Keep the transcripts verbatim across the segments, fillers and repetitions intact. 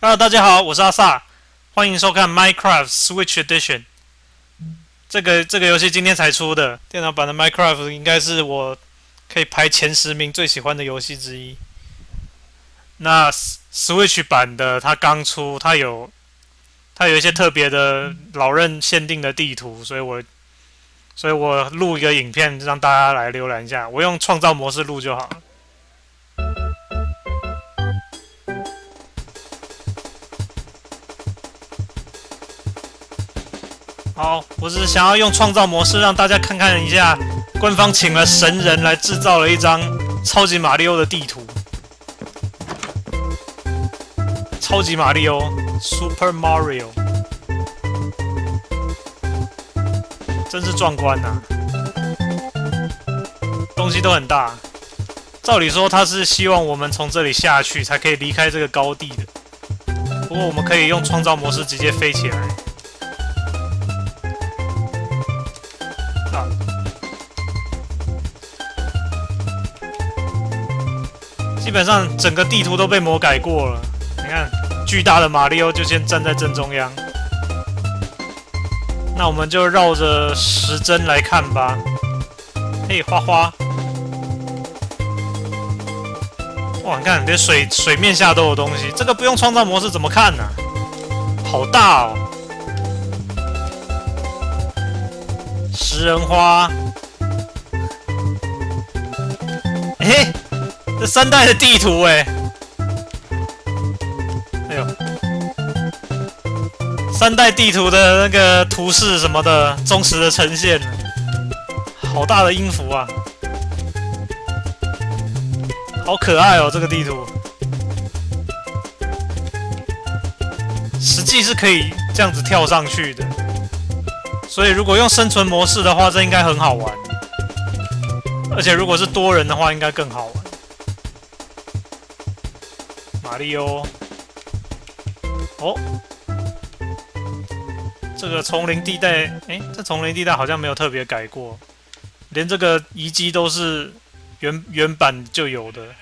Hello，大家好，我是阿萨，欢迎收看 Minecraft Switch Edition。这个这个游戏今天才出的，电脑版的 Minecraft 应该是我可以排前十名最喜欢的游戏之一。那 Switch 版的它刚出，它有它有一些特别的老任限定的地图，所以我所以我录一个影片让大家来浏览一下。我用创造模式录就好了。好，我只是想要用创造模式让大家看看一下，官方请了神人来制造了一张超级马里奥的地图。超级马里奥 ，Super Mario， 真是壮观呐、啊！东西都很大，照理说他是希望我们从这里下去才可以离开这个高地的。不过我们可以用创造模式直接飞起来。啊！基本上整个地图都被魔改过了。你看，巨大的马里奥就先站在正中央。那我们就绕着时针来看吧。嘿，花花！哇，你看，连水水面下都有东西。这个不用创造模式怎么看呢、啊？好大哦！食人花，哎、欸，这三代的地图哎、欸，哎呦，三代地图的那个图示什么的忠实的呈现，好大的音符啊，好可爱哦，这个地图，实际是可以这样子跳上去的。所以如果用生存模式的话，这应该很好玩。而且如果是多人的话，应该更好玩。马里奥，哦，这个丛林地带，哎，这丛林地带好像没有特别改过，连这个遗迹都是原原版就有的。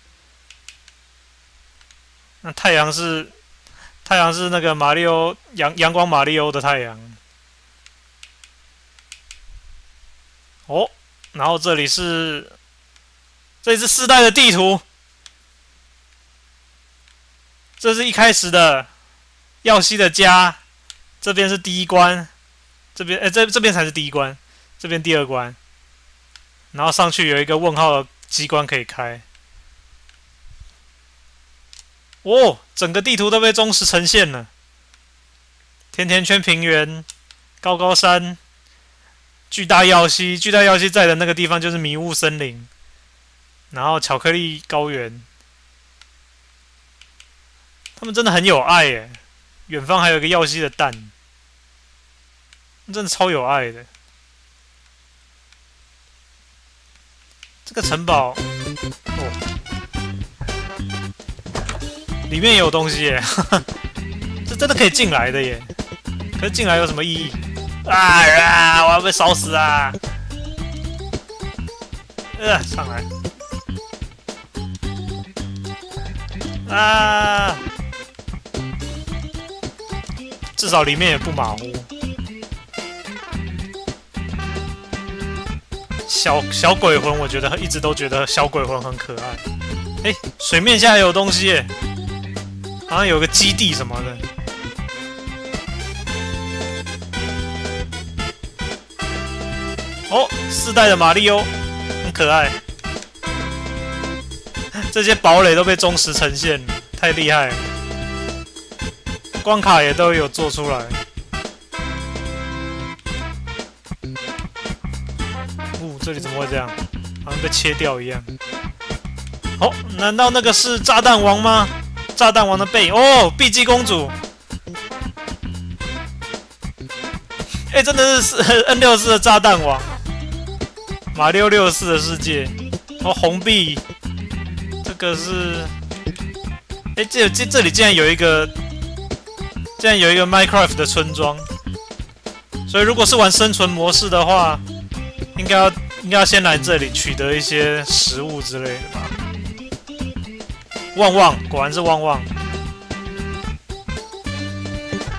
那太阳是太阳是那个马里奥阳阳光马里奥的太阳。哦，然后这里是，这里是四代的地图，这是一开始的耀西的家，这边是第一关，这边哎这这边才是第一关，这边第二关，然后上去有一个问号的机关可以开。哦，整个地图都被忠实呈现了，甜甜圈平原，高高山。巨大耀西，巨大耀西在的那个地方就是迷雾森林，然后巧克力高原，他们真的很有爱耶。远方还有一个耀西的蛋，真的超有爱的。这个城堡，哦，里面也有东西耶，这真的可以进来的耶。可是进来有什么意义？啊啊！我要被烧死啊！呃，上来！啊！至少里面也不马虎。小小鬼魂，我觉得一直都觉得小鬼魂很可爱。哎、欸，水面下也有东西耶，好像有个基地什么的。哦，四代的马里奥很可爱，这些堡垒都被忠实呈现，太厉害了。关卡也都有做出来。哦，这里怎么会这样？好像被切掉一样。哦，难道那个是炸弹王吗？炸弹王的背哦，碧姬公主。哎、欸，真的是 N 六十四 的炸弹王。马里奥六十四的世界，哦，红币，这个是，哎，这这这里竟然有一个，竟然有一个 Minecraft 的村庄，所以如果是玩生存模式的话，应该要应该要先来这里取得一些食物之类的吧。旺旺，果然是旺旺。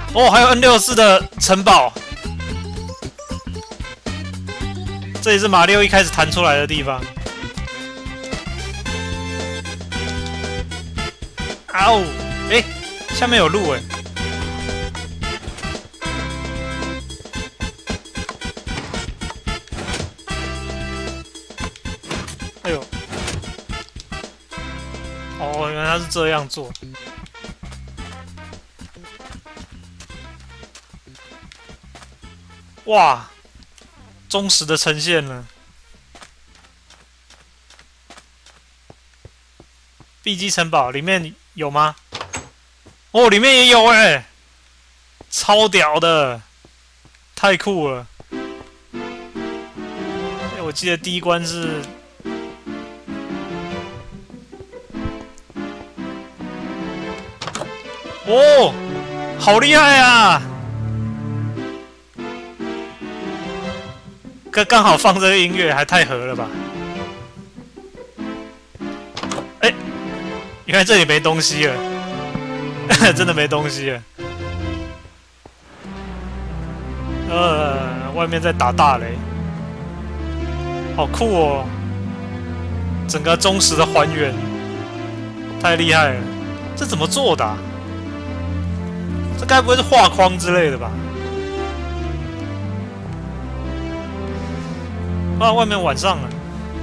哦，还有 N 六十四 的城堡，这也是马里奥一开始弹出来的地方。啊哦，哎，下面有路哎。哎呦，哦，原来他是这样做。哇，忠实的呈现了。B 级城堡里面有吗？哦，里面也有哎、欸，超屌的，太酷了！欸、我记得第一关是，哦，好厉害啊！刚刚好放这个音乐，还太合了吧？哎、欸，原来这里没东西了，真的没东西了。呃，外面在打大雷，好酷哦！整个忠实的还原，太厉害了！这怎么做的、啊？这该不会是画框之类的吧？啊，外面晚上了。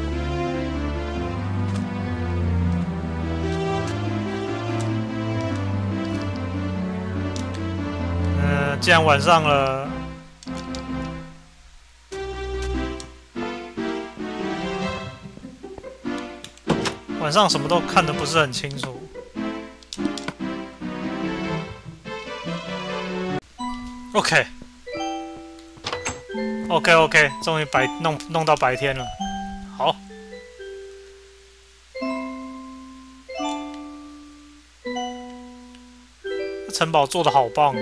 嗯、呃，既然晚上了。晚上什么都看得不是很清楚。OK，OK，OK，、OK OK， 终于白弄弄到白天了。好，城堡做的好棒。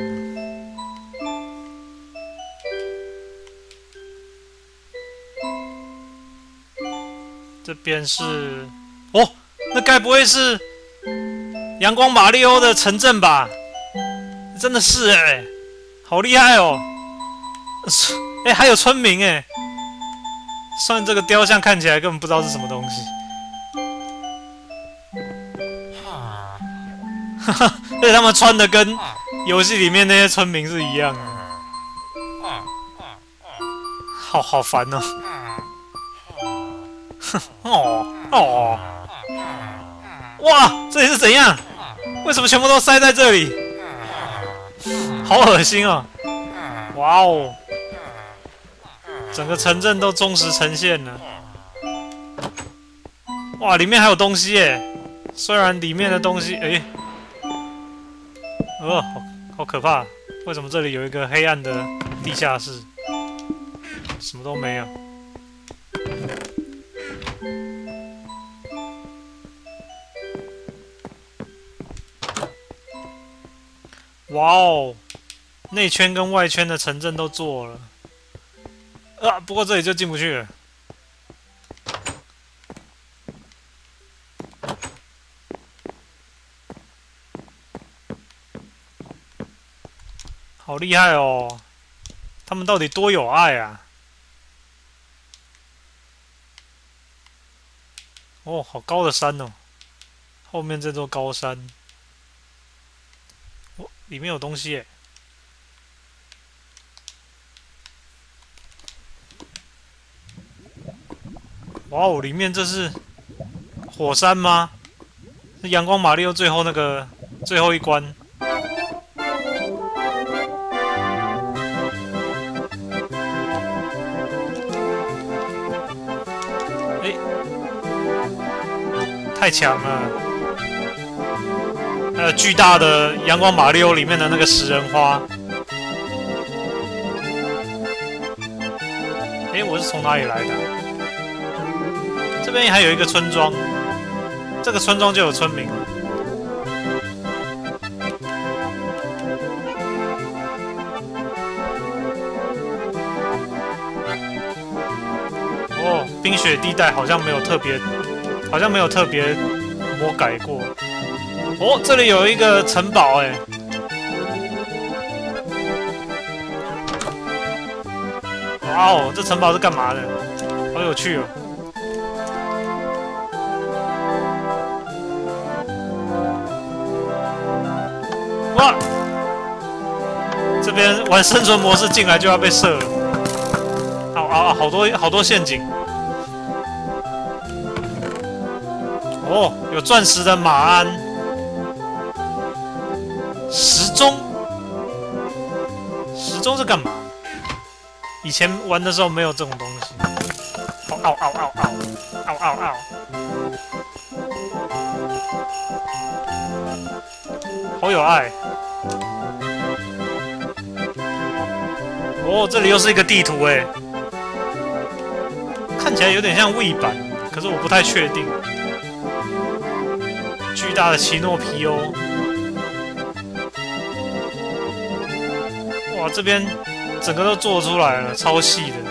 这边是。哦，那该不会是阳光马里奥的城镇吧？真的是哎、欸，好厉害哦！哎、欸，还有村民哎、欸，虽然这个雕像看起来根本不知道是什么东西。哈哈，而且他们穿的跟游戏里面那些村民是一样的，好好烦哦！哦哦。哇，这里是怎样？为什么全部都塞在这里？好恶心哦！哇哦，整个城镇都忠实呈现了。哇，里面还有东西耶！虽然里面的东西，哎、欸，呃，好好可怕！为什么这里有一个黑暗的地下室？什么都没有。哇哦，内圈跟外圈的城镇都做了，啊，不过这里就进不去了。好厉害哦！他们到底多有爱啊！哦，好高的山哦！后面这座高山。哦，里面有东西耶！哇哦，里面这是火山吗？是阳光马里奥最后那个最后一关。哎，太强了！还有巨大的阳光马里奥里面的那个食人花。哎，我是从哪里来的？这边还有一个村庄，这个村庄就有村民了。哦，冰雪地带好像没有特别，好像没有特别魔改过。哦，这里有一个城堡，哎， 哇哦，这城堡是干嘛的？好有趣哦！哇！这边玩生存模式进来就要被射了。啊啊啊！好多好多陷阱。哦，有钻石的马鞍。时钟。时钟是干嘛？以前玩的时候没有这种东西。嗷嗷嗷嗷嗷嗷嗷嗷！好有爱。哦，这里又是一个地图哎，看起来有点像 Wii 版，可是我不太确定。巨大的奇诺皮欧。哇，这边整个都做出来了，超细的。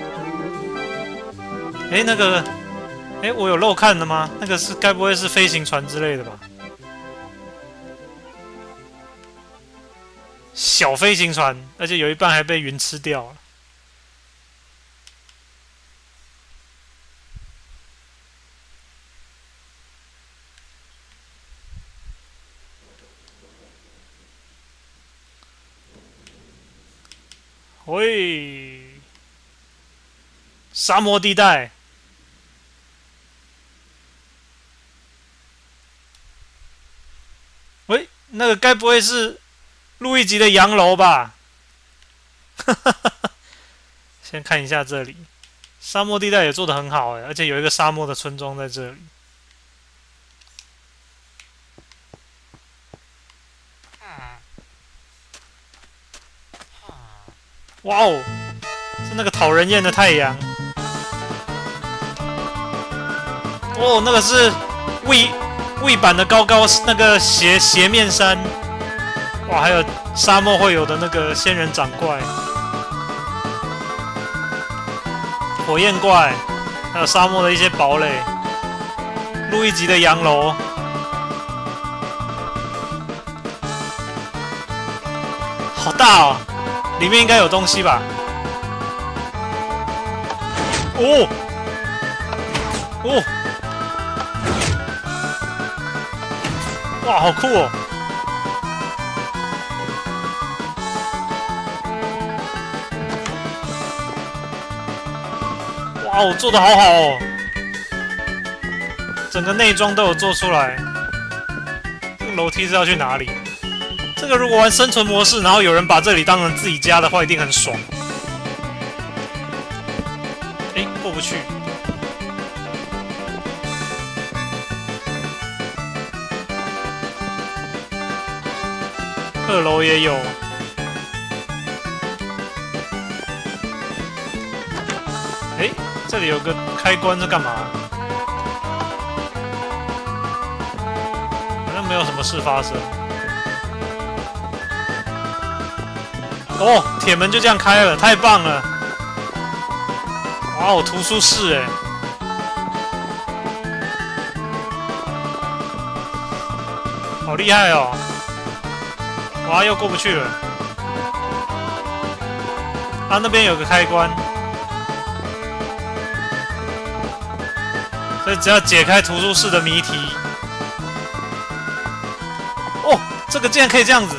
哎，那个，哎，我有漏看的吗？那个是该不会是飞行船之类的吧？小飞行船，而且有一半还被云吃掉了。喂，沙漠地带。喂，那个该不会是路易吉的洋楼吧？先看一下这里，沙漠地带也做得很好哎，而且有一个沙漠的村庄在这里。哇哦，是那个讨人厌的太阳。哦，那个是 Wii Wii 版的高高那个斜斜面山。哇，还有沙漠会有的那个仙人掌怪、火焰怪，还有沙漠的一些堡垒。路易吉的洋楼，好大哦！里面应该有东西吧？哦哦，哇，好酷哦！哇，我做的好好哦，整个内装都有做出来。这个楼梯是要去哪里？这个如果玩生存模式，然后有人把这里当成自己家的话，一定很爽。哎，过不去。二楼也有。哎，这里有个开关是干嘛？好像没有什么事发生。哦，铁门就这样开了，太棒了！哇哦，图书室哎，好厉害哦！哇，又过不去了。啊，那边有个开关，所以只要解开图书室的谜题。哦，这个竟然可以这样子！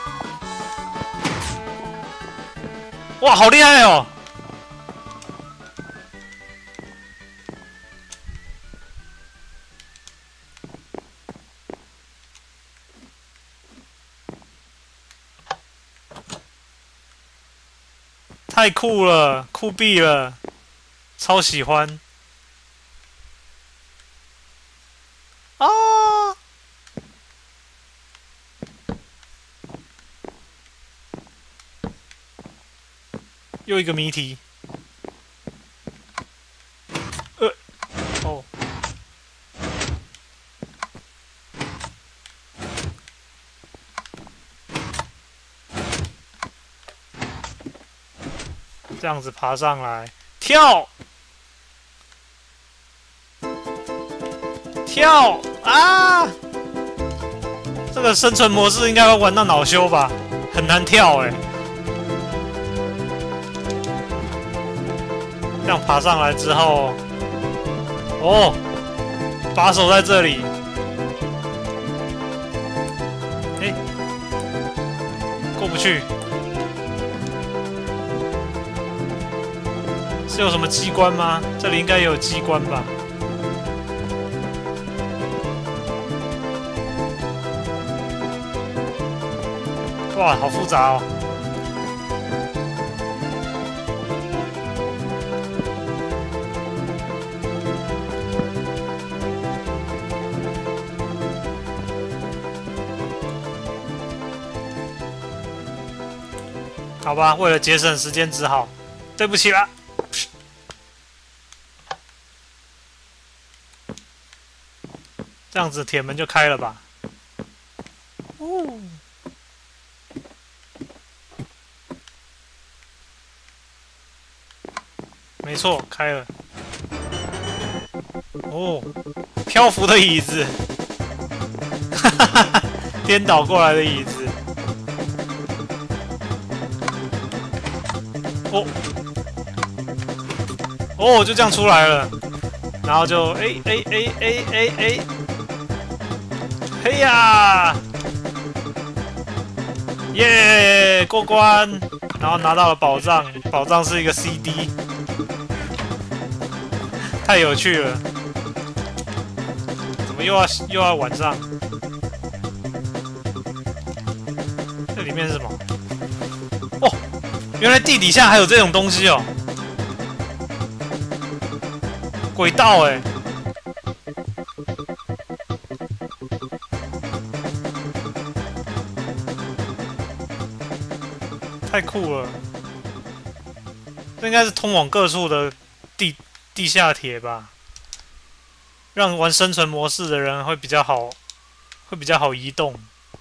哇，好厉害哦！太酷了，酷毙了，超喜欢！啊！又一个谜题。呃，哦，这样子爬上来，跳，跳啊！这个生存模式应该会玩到恼羞吧？很难跳哎、欸。 这样爬上来之后，哦，把手在这里。哎，过不去。是有什么机关吗？这里应该也有机关吧？哇，好复杂哦！好吧，为了节省时间，只好对不起啦。这样子铁门就开了吧？哦，没错，开了。哦，漂浮的椅子，哈哈哈，颠倒过来的椅子。哦，哦，就这样出来了，然后就哎哎哎哎哎哎，嘿呀，耶，过关，然后拿到了宝藏，宝藏是一个 C D， 太有趣了，怎么又要又要晚上？这里面是什么？哦。原来地底下还有这种东西哦，轨道哎，太酷了！这应该是通往各处的地地下铁吧，让玩生存模式的人会比较好，会比较好移动。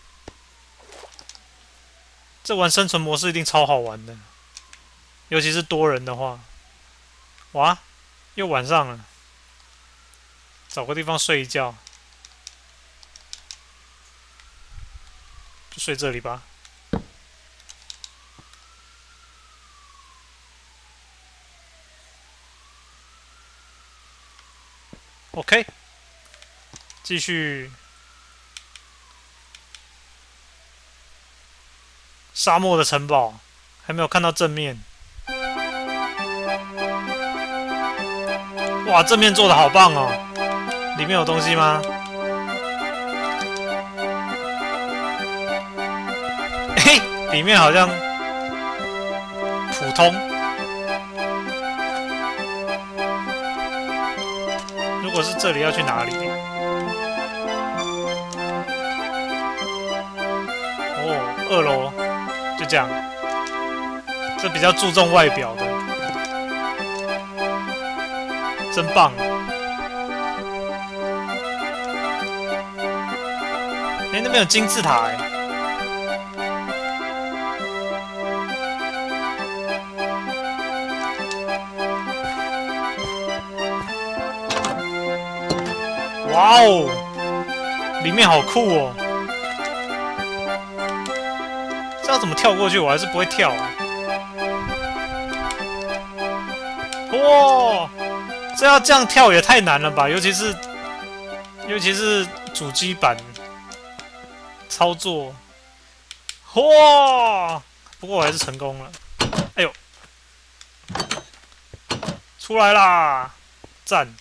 这玩生存模式一定超好玩的。尤其是多人的话，哇，又晚上了，找个地方睡一觉，就睡这里吧。OK， 继续。沙漠的城堡还没有看到正面。哇，正面做的好棒哦！里面有东西吗？嘿，里面好像普通。如果是这里，要去哪里？哦，二楼就这样。这比较注重外表的。真棒！哎，那边有金字塔哎。哇哦，里面好酷哦！这要怎么跳过去？我还是不会跳啊。哇！这要这样跳也太难了吧，尤其是尤其是主机版操作，哇！不过我还是成功了，哎呦，出来啦，赞！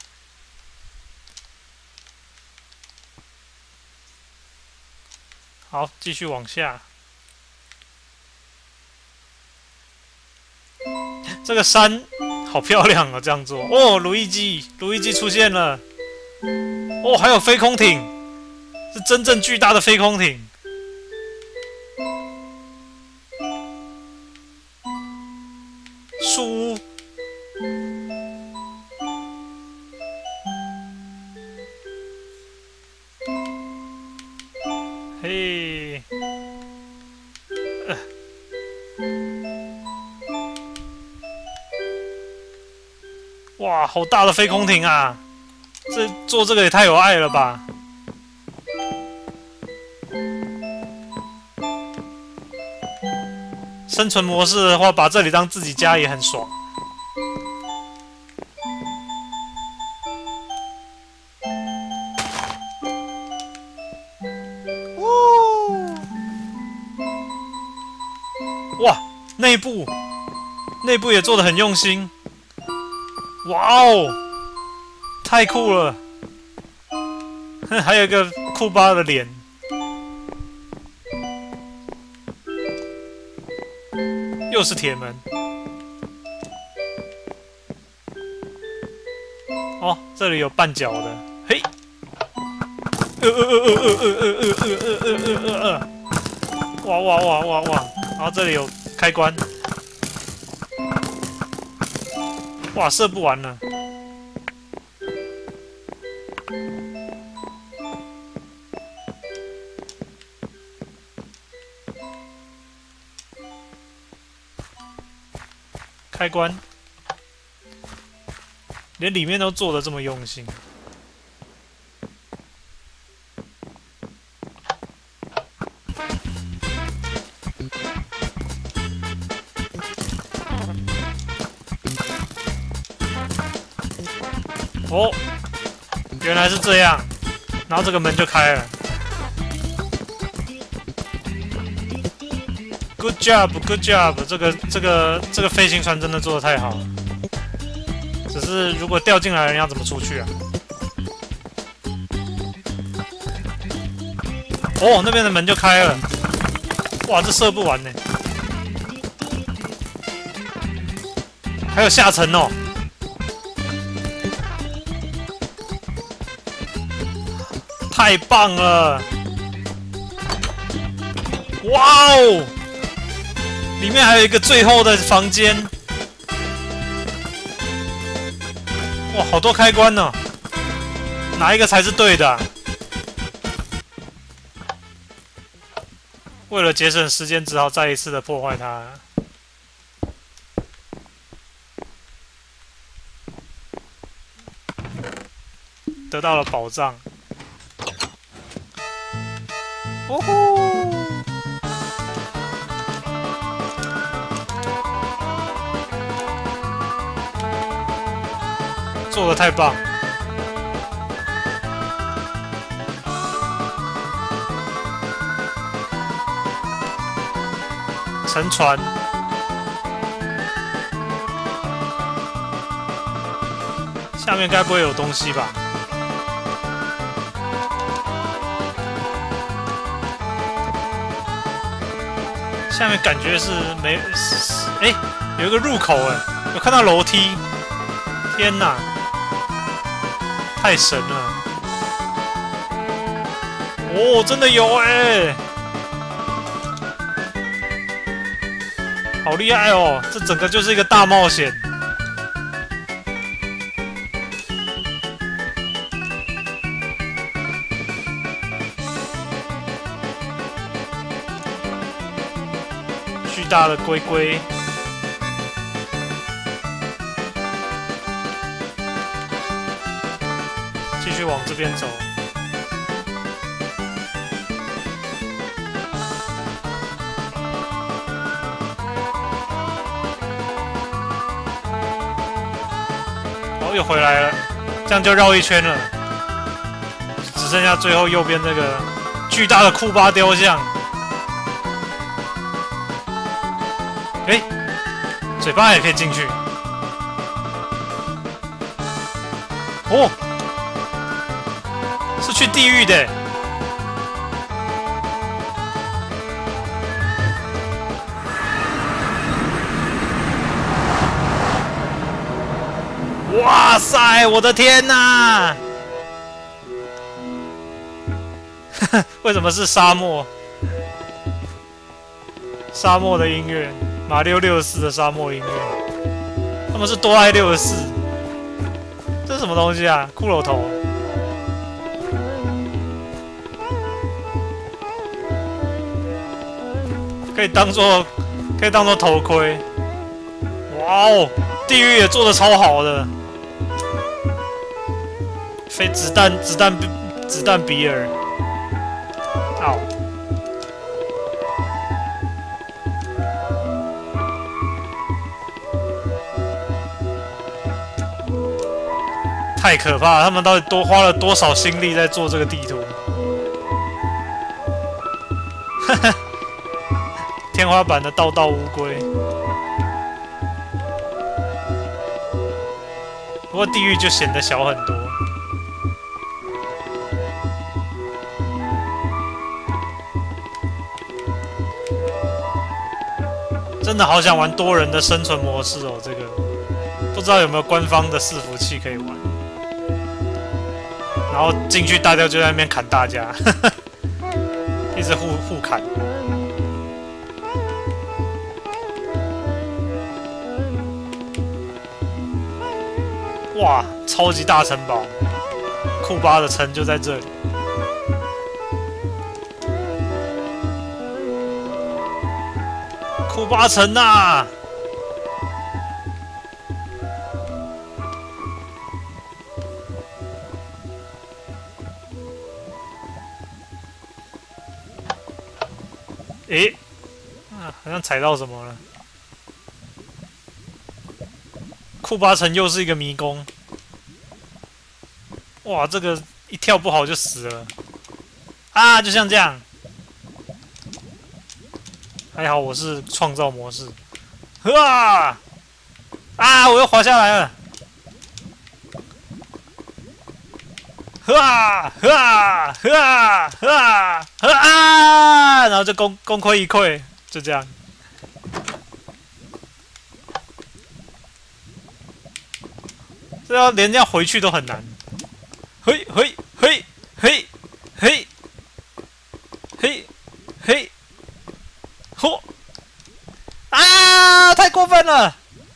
好，继续往下。这个山好漂亮啊！这样做哦，如意机，如意机出现了。哦，还有飞空艇，是真正巨大的飞空艇。树屋，嘿，呃。哇，好大的飞空艇啊！这做这个也太有爱了吧！生存模式的话，把这里当自己家也很爽。 哇，内部内部也做得很用心。哇哦，太酷了！还有一个库巴的脸。又是铁门。哦，这里有绊脚的，嘿。呃呃呃呃呃呃呃呃呃呃呃呃！哇哇哇哇哇！然后这里有开关。哇，射不完了。开关，连里面都做的这么用心。哦，原来是这样，然后这个门就开了。Good job, good job！ 这个这个这个飞行船真的做的太好了。只是如果掉进来，人要怎么出去啊？哦，那边的门就开了。哇，这射不完呢。还有下层哦。太棒了！哇哦！里面还有一个最后的房间，哇，好多开关呢，哪一个才是对的啊？为了节省时间，只好再一次的破坏它。得到了宝藏。哦吼！做的太棒！沉船，下面该不会有东西吧？下面感觉是没，哎、欸，有一个入口哎，有看到楼梯，天哪！太神了！哦，真的有哎，好厉害哦！这整个就是一个大冒险。巨大的龟龟。继续往这边走。哦，又回来了，这样就绕一圈了。只剩下最后右边这个巨大的库巴雕像。哎，嘴巴也可以进去。哦。是去地狱的，哇塞！我的天哪！为什么是沙漠？沙漠的音乐，马六六十四的沙漠音乐。他们是多爱六十四，这是什么东西啊？骷髅头。可以当做，可以当做头盔。哇哦，地狱也做的超好的，飞子弹，子弹，子弹比尔。好，太可怕了！他们到底多花了多少心力在做这个地图？天天花板的道道乌龟。不过地狱就显得小很多。真的好想玩多人的生存模式哦，这个不知道有没有官方的伺服器可以玩。然后进去大家就在那边砍大家，一直互互砍。哇，超级大城堡，库巴的城就在这里。库巴城啊！诶，啊，好像踩到什么了。库巴城又是一个迷宫。哇，这个一跳不好就死了。啊，就像这样。还好我是创造模式。啊！啊！我又滑下来了。啊！啊！啊！啊！啊！然后就功功亏一篑，就这样。这要连这样回去都很难。嘿，嘿，嘿，嘿，嘿，嘿，嘿，嚯！啊！太过分了！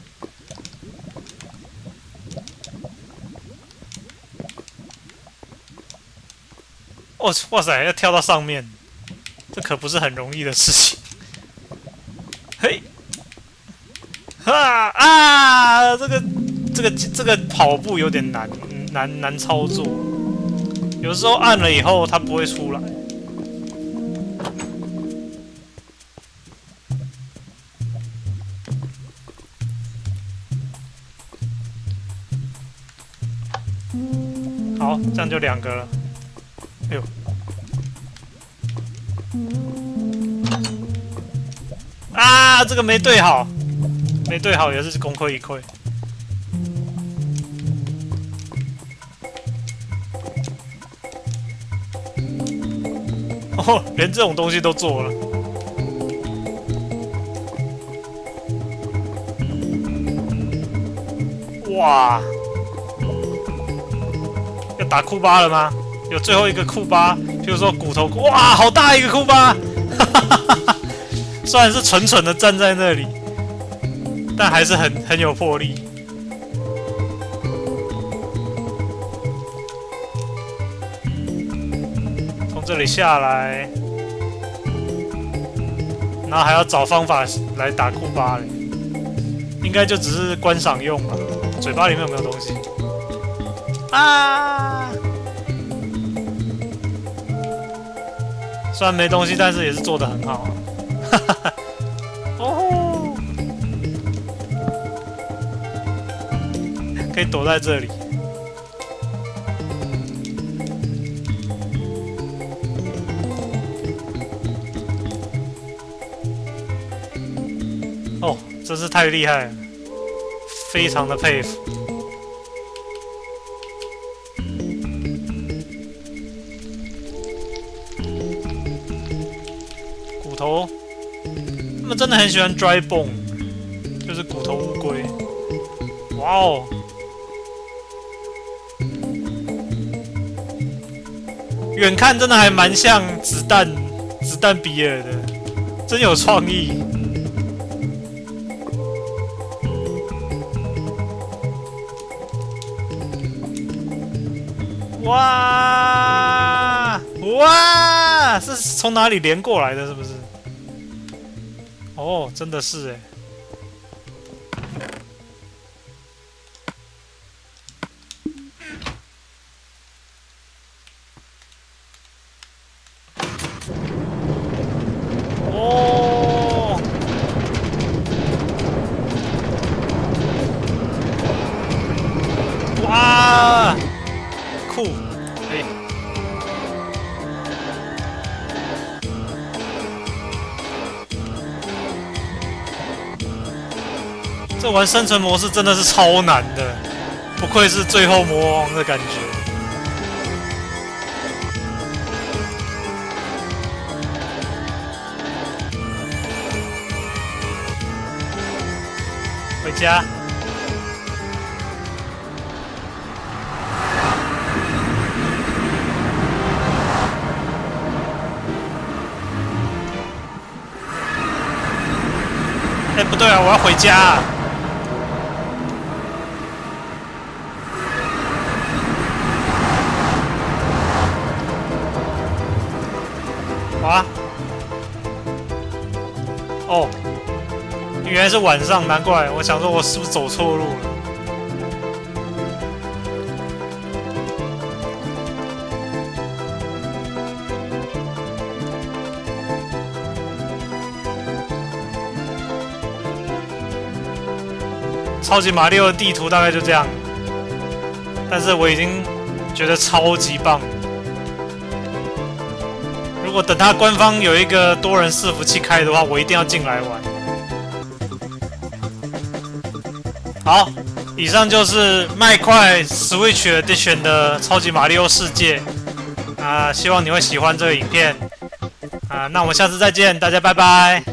哦，哇塞，要跳到上面，这可不是很容易的事情。嘿，哈啊！这个、这个、这个跑步有点难，难难操作。有时候按了以后，它不会出来。好，这样就两个了。哎呦！啊，这个没对好，没对好也是功亏一篑。哦，连这种东西都做了。哇！要打库巴了吗？有最后一个库巴，比如说骨头，哇，好大一个库巴！虽然是蠢蠢的站在那里，但还是很很有魄力。从这里下来，然后还要找方法来打库巴嘞，应该就只是观赏用吧。嘴巴里面有没有东西？啊！虽然没东西，但是也是做得很好。哈哈哈！哦，可以躲在这里。哦，真是太厉害了，非常的佩服。骨头，他们真的很喜欢 dry bone， 就是骨头乌龟。哇哦！远看真的还蛮像子弹子弹比尔的，真有创意。哇哇！是从哪里连过来的？是不是？哦，真的是哎。哦。哇！酷，哎。 这玩生存模式真的是超难的，不愧是最后魔王的感觉。回家。哎，不对啊，我要回家啊。哇！哦，原来是晚上，难怪我想说我是不是走错路了。超级马里奥的地图大概就这样，但是我已经觉得超级棒。如果等它官方有一个多人伺服器开的话，我一定要进来玩。好，以上就是麦块 Switch Edition 的超级马里奥世界啊、呃，希望你会喜欢这个影片啊、呃，那我们下次再见，大家拜拜。